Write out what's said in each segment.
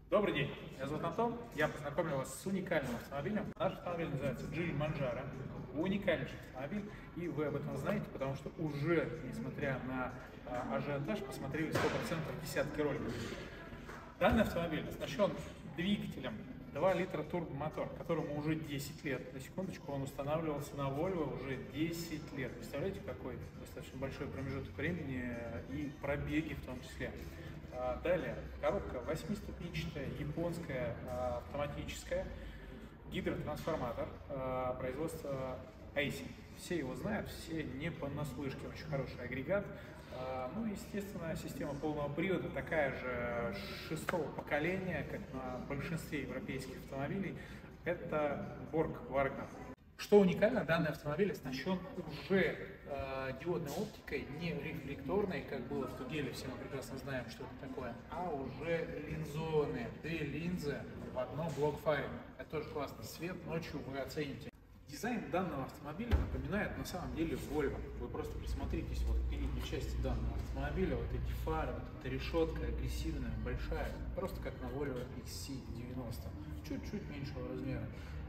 Добрый день, меня зовут Антон, я познакомлю вас с уникальным автомобилем. Наш автомобиль называется Geely Manjaro, уникальнейший автомобиль, и вы об этом знаете, потому что уже, несмотря на ажиотаж, посмотрели 100% десятки роликов. Данный автомобиль оснащен двигателем 2 литра турбомотор, которому уже 10 лет. На секундочку, он устанавливался на Volvo уже 10 лет. Представляете, какой достаточно большой промежуток времени и пробеги в том числе. Далее, коробка 8-ступенчатая, японская, автоматическая, гидротрансформатор, производства Aisin. Все его знают, все не понаслышке, очень хороший агрегат. Ну, естественно, система полного привода такая же 6-го поколения, как на большинстве европейских автомобилей. Это Borg Warner. Что уникально, данный автомобиль оснащен уже диодной оптикой, не рефлекторной, как было в Тугеле, все мы прекрасно знаем, что это такое, а уже линзованные, 2 линзы в одном блокфаре. Это тоже классный свет, ночью вы оцените. Дизайн данного автомобиля напоминает на самом деле Volvo. Вы просто присмотритесь вот к передней части данного автомобиля, вот эти фары, вот эта решетка агрессивная, большая, просто как на Volvo XC90, чуть-чуть меньшего размера.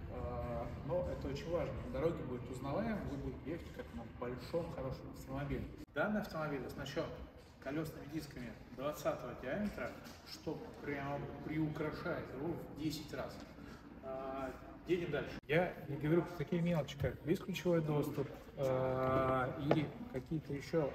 Но это очень важно. На дороге будет узнаваем, вы будете ехать как на большом, хорошем автомобиле. Данный автомобиль оснащен колесными дисками 20-го диаметра, что прямо приукрашает его в 10 раз. Едем дальше. Я не говорю про такие мелочи, как бесключевой доступ и какие-то еще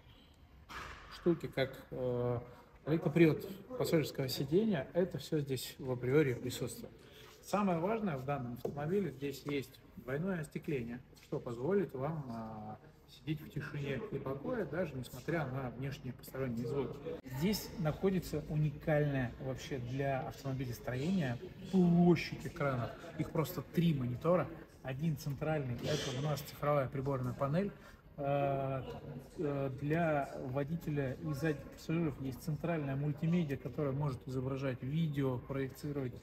штуки, как электропривод пассажирского сидения. Это все здесь в априори присутствует. Самое важное в данном автомобиле, здесь есть двойное остекление, что позволит вам сидеть в тишине и покое, даже несмотря на внешние посторонние звуки. Здесь находится уникальная вообще для автомобилесстроения площадь экранов. Их просто 3 монитора. Один центральный, это у нас цифровая приборная панель. Для водителя и задних пассажиров есть центральная мультимедиа, которая может изображать видео, проецировать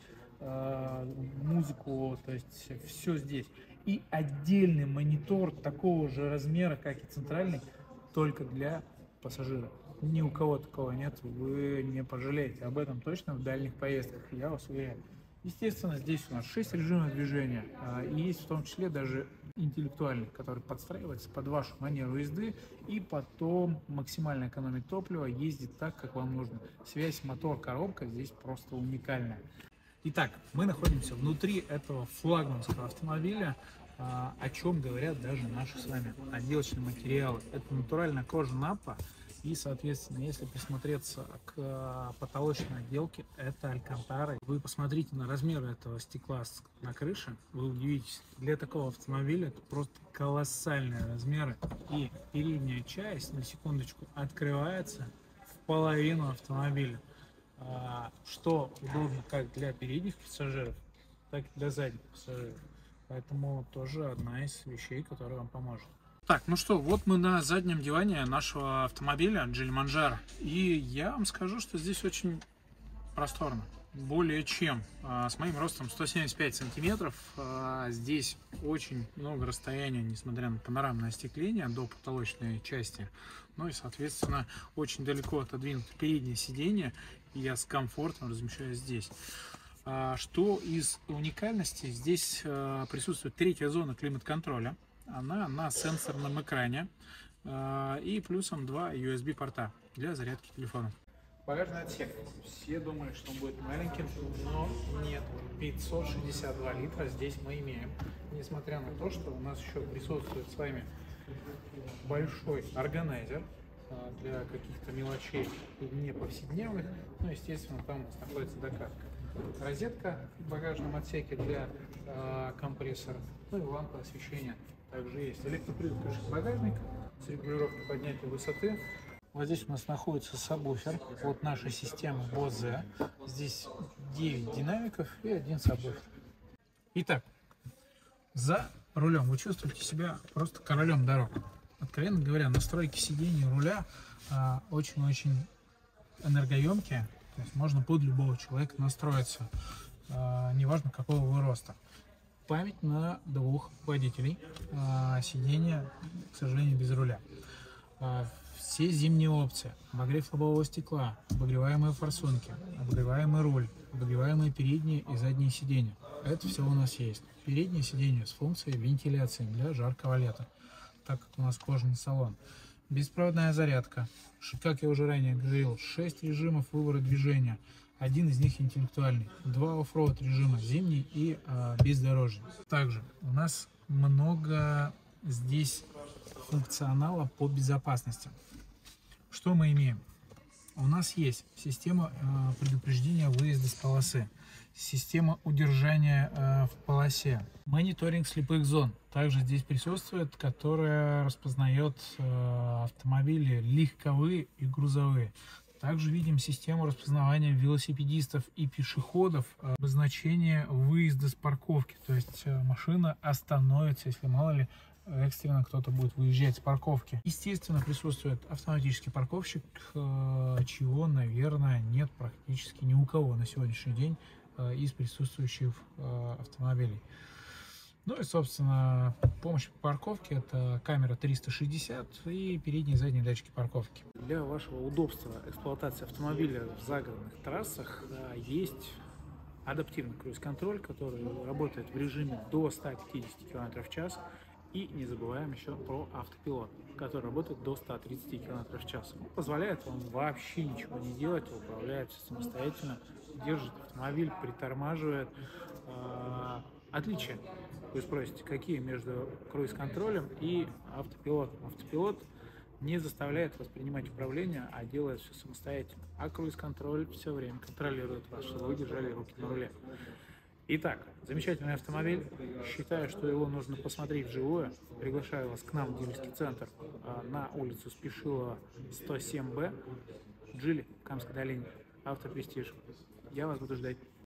музыку, то есть все здесь. И отдельный монитор такого же размера, как и центральный, только для пассажира. Ни у кого такого нет, вы не пожалеете об этом точно в дальних поездках, я вас уверяю. Естественно, здесь у нас 6 режимов движения, и есть в том числе даже интеллектуальный, который подстраивается под вашу манеру езды и потом максимально экономит топливо, ездит так, как вам нужно. Связь мотор-коробка здесь просто уникальная. Итак, мы находимся внутри этого флагманского автомобиля, о чем говорят даже наши с вами отделочные материалы. Это натуральная кожа напа, и, соответственно, если присмотреться к потолочной отделке, это алькантара. Вы посмотрите на размеры этого стекла на крыше, вы удивитесь. Для такого автомобиля это просто колоссальные размеры. И передняя часть, на секундочку, открывается в половину автомобиля. Что удобно как для передних пассажиров, так и для задних пассажиров. Поэтому тоже одна из вещей, которая вам поможет. Так, ну что, вот мы на заднем диване нашего автомобиля Geely Manjaro. И я вам скажу, что здесь очень просторно. Более чем. С моим ростом 175 сантиметров. Здесь очень много расстояния, несмотря на панорамное остекление, до потолочной части. Ну и, соответственно, очень далеко отодвинуто переднее сиденье. И я с комфортом размещаюсь здесь. Что из уникальностей? Здесь присутствует 3-я зона климат-контроля. Она на сенсорном экране. И плюсом 2 USB-порта для зарядки телефона. Багажный отсек. Все думают, что он будет маленьким, но нет. 562 литра здесь мы имеем. Несмотря на то, что у нас еще присутствует с вами большой органайзер для каких-то мелочей не повседневных. Ну, естественно, там у нас находится докатка. Розетка в багажном отсеке для компрессора. Ну и лампа освещения. Также есть электропривод крышки багажника с регулировкой поднятия высоты. Вот здесь у нас находится сабвуфер от нашей системы Bose. Здесь 9 динамиков и 1 сабвуфер. Итак, за рулем вы чувствуете себя просто королем дорог. Откровенно говоря, настройки сидений руля очень-очень энергоемкие. То есть можно под любого человека настроиться, неважно какого вы роста. Память на 2 водителей, сиденье, к сожалению, без руля. Все зимние опции: обогрев лобового стекла, обогреваемые форсунки, обогреваемый руль, обогреваемые передние и задние сиденья. Это все у нас есть. Переднее сиденье с функцией вентиляции для жаркого лета, так как у нас кожаный салон. Беспроводная зарядка. Как я уже ранее говорил, 6 режимов выбора движения. Один из них интеллектуальный. 2 оффроуд режима, зимний и бездорожный. Также у нас много здесь функционала по безопасности. Что мы имеем? У нас есть система предупреждения выезда с полосы, система удержания в полосе, мониторинг слепых зон. Также здесь присутствует, которая распознает автомобили легковые и грузовые. Также видим систему распознавания велосипедистов и пешеходов, обозначение выезда с парковки. То есть машина остановится, если мало ли экстренно кто-то будет выезжать с парковки. Естественно, присутствует автоматический парковщик, чего, наверное, нет практически ни у кого на сегодняшний день из присутствующих автомобилей. Ну и, собственно, помощь по парковке — это камера 360 и передние и задние датчики парковки. Для вашего удобства эксплуатации автомобиля в загородных трассах есть адаптивный круиз-контроль, который работает в режиме до 150 км в час. И не забываем еще про автопилот, который работает до 130 км в час. Он позволяет вам вообще ничего не делать, управляет самостоятельно, держит автомобиль, притормаживает. Отличия, вы спросите, какие между круиз-контролем и автопилотом? Автопилот не заставляет воспринимать управление, а делает все самостоятельно. А круиз-контроль все время контролирует вас, чтобы вы держали руки на руле. Итак, замечательный автомобиль. Считаю, что его нужно посмотреть вживую. Приглашаю вас к нам в дилерский центр на улицу Спешилова, 107Б, Джили, Камской долине, Автопрестиж. Я вас буду ждать.